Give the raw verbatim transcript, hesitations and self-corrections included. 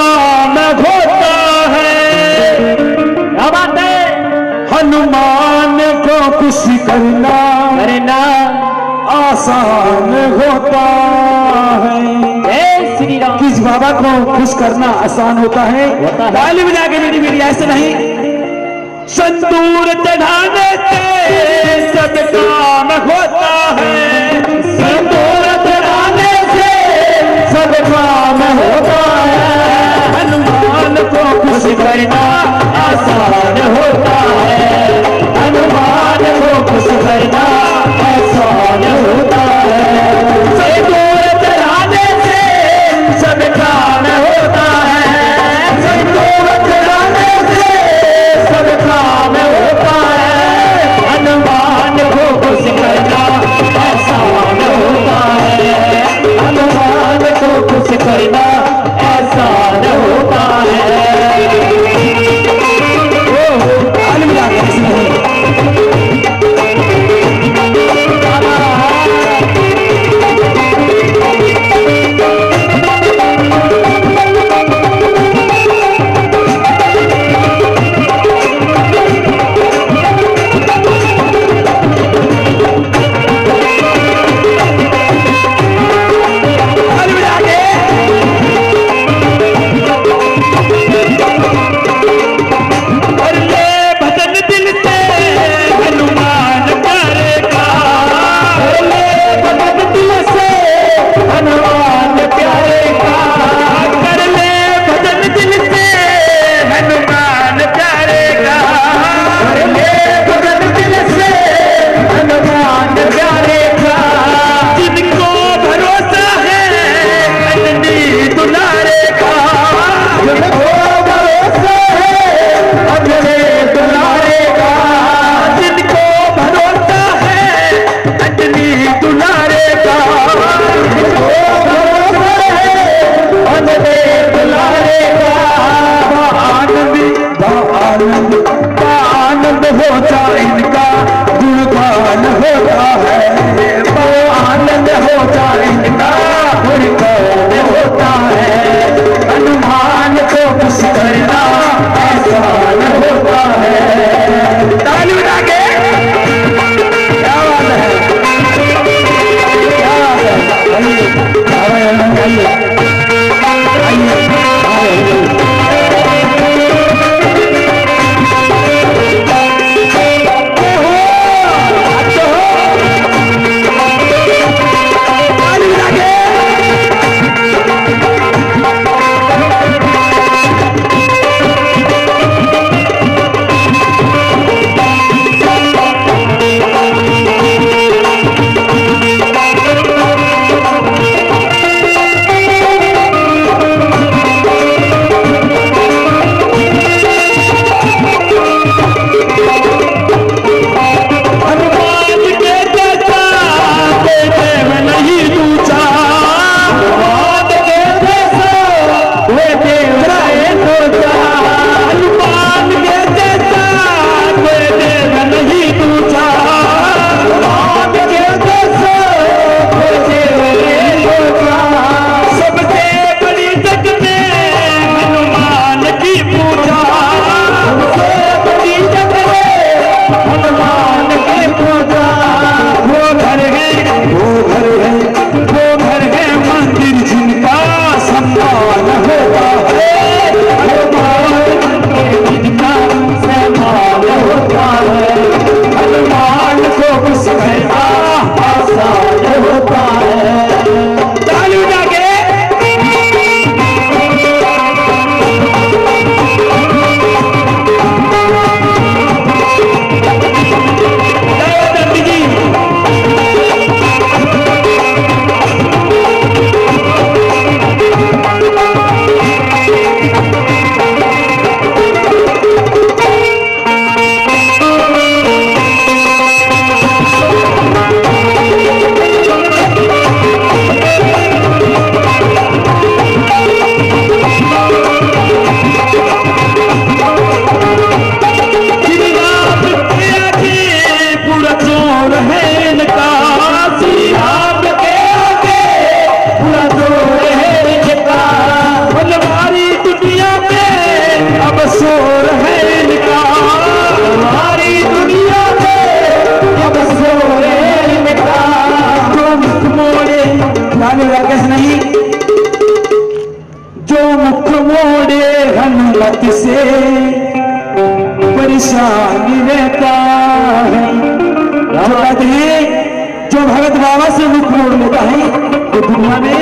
काम होता है। क्या बात है। हनुमान को खुश करना करना आसान होता है। जय श्री राम। किस बाबा को खुश करना आसान होता है? ताली बजा के मेरी मेरी ऐसे नहीं। संतूर चढ़ाने से सब काम होता है। संतूर चढ़ाने से सब काम होता है। हनुमान को खुश करना आसान होता है। हनुमान को खुश करना आसान होता है। संतूर चढ़ाने से सब काम होता है। संतूर चढ़ाने से सब काम होता है। हनुमान को खुश करना आसान आमीन।